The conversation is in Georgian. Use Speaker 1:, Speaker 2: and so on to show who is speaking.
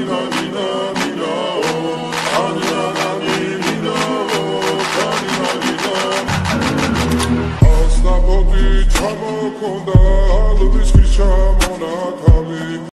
Speaker 1: Asla poti çamo konda, alı biskri çamo na kali.